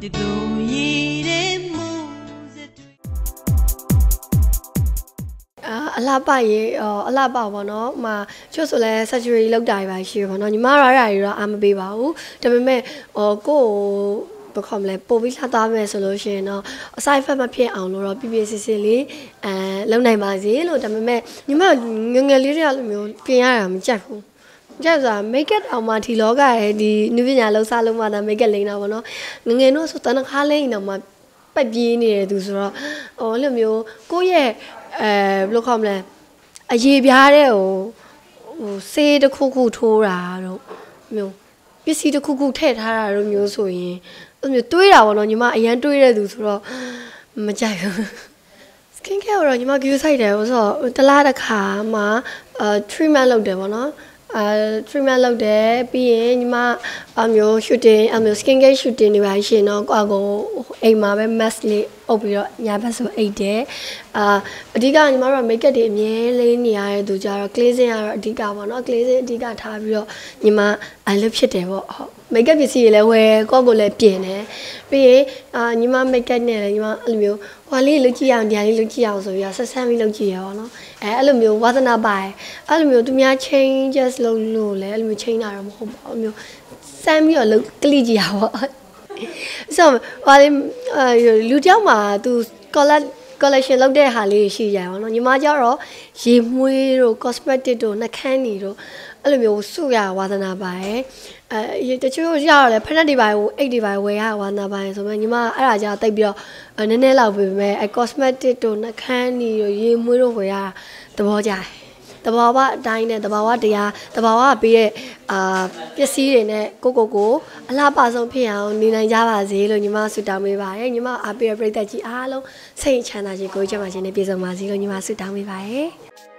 အလားပါရေအလားပါဘောနော်မှာချွတ်ဆိုလဲ surgery လောက်တာပဲရှိဘောနော်ညီမရရရတော့အာမပေးပါဘူးဒါပေမဲ့ကိုဘယ်ခေါ်မလဲပို့ပြီးလှသားမယ်ဆိုလို့ရှိရင်တော့အဆိုင်ဖက်မဖြစ်အောင်လို့တော့ပြပြစစ်စစ်လေးလုံနိုင်ပါစေလို့ဒါပေမဲ့ညီမငငယ်လေးတွေကလိုမျိုးပြင်ရတာမကြိုက်ဘူးကြက်ဆိုတာ make up အောင်မှဒီလောကရဲ့ဒီနုပညာလောက်စားလုံးမှသာ make up လိမ့်တာပေါ့နော်ငငယ်တော့ဆိုတနခါလိမ့်တော့မှပတ်ပြေးနေတယ်သူဆိုတော့အဲ့လိုမျိုးကိုယ့်ရဲ့ဘယ်လိုခေါ်မလဲအရေးပြားတဲ့ဟိုဆေးတစ်ခုခုထိုးတာတော့မျိုးပစ္စည်းတစ်ခုခုထည့်ထားတာတော့မျိုးဆိုရင်အဲ့မျိုးတွေးတာပေါ့နော်ညီမအရန်တွေးတဲ့သူဆိုတော့မကြိုက်ဘူး skin care တော့ညီမ view site တယ်ဆိုတော့တလားတစ်ခါမှtreatment လုပ်တယ်ပေါ့နော်treatment လုပ်တယ်ပြီးရင်ညီမအမျိုး shooting အမျိုး skin care shooting တွေပါရှင်တော့ကိုအိမ်မှာပဲ mask လေးအုပ်ပြီးတော့ညာဘက်ဆိုအိတ်တယ်အဓိကညီမတို့ make up တွေအမြဲလေးနေရတဲ့သူကြတော့ cleansing ကတော့အဓိကပေါ့နော် cleansing အဓိကထားပြီးတော့ညီမအဲ့လိုဖြစ်တယ်ပေါ့ဟုတ် make up ပစ္စည်းတွေလည်းဝယ်ကိုလည်းပြင်တယ်ပြီးရင်ညီမ make up နဲ့လည်းညီမအဲ့လိုမျိုးဟိုလေးလုပ်ကြည့်အောင်ဒီလေးလုပ်ကြည့်အောင်ဆိုပြီးတော့ဆက်ဆန်းပြီးလုပ်ကြည့်ရပါတော့အဲ့လိုမျိုးဝါသနာပါအဲ့လိုမျိုးသူများ changes လုပ်လို့လည်းအဲ့လိုမျိုး change တာတော့မဟုတ်ပါဘူးမျိုးစမ်းပြီးတော့လုပ်ကလိကြည့်ရပါဆိုဟိုလေးလူတယောက်မှာသူ collection လုပ်တဲ့ဟာလေးရှိကြပါတော့ညီမကျတော့ရေမွေးတို့ cosmetic တို့နှာခမ်းတွေတို့အဲ့လိုမျိုးစုရဝါသနာပါတယ်တချို့ရတော့လေဖက်နက်တွေပါအိတ်တွေပါဝယ်ရဝါသနာပါတယ်ဆိုမှညီမအဲ့ဒါကြောင့်တိတ်ပြီးတော့နည်းနည်းလောက်ပဲcosmetic တို့နှာခမ်းတွေတို့ရေမွေးတို့ဝယ်ရသဘောကျတယ်တဘာဝအတိုင်းနဲ့တဘာဝတရားတဘာဝကပေးတဲ့ပစ္စည်းတွေနဲ့ကိုအလှပဆုံးဖြစ်အောင်နေနိုင်ကြပါစေလို့ညီမဆုတောင်းပေးပါတယ်ညီမအားပေးတဲ့ပရိသတ်ကြီးအားလုံးစိတ်ချမ်းသာခြင်းကိုယ်ကျန်းမာခြင်းနဲ့ပြည့်စုံပါစေလို့ညီမဆုတောင်းပေးပါတယ်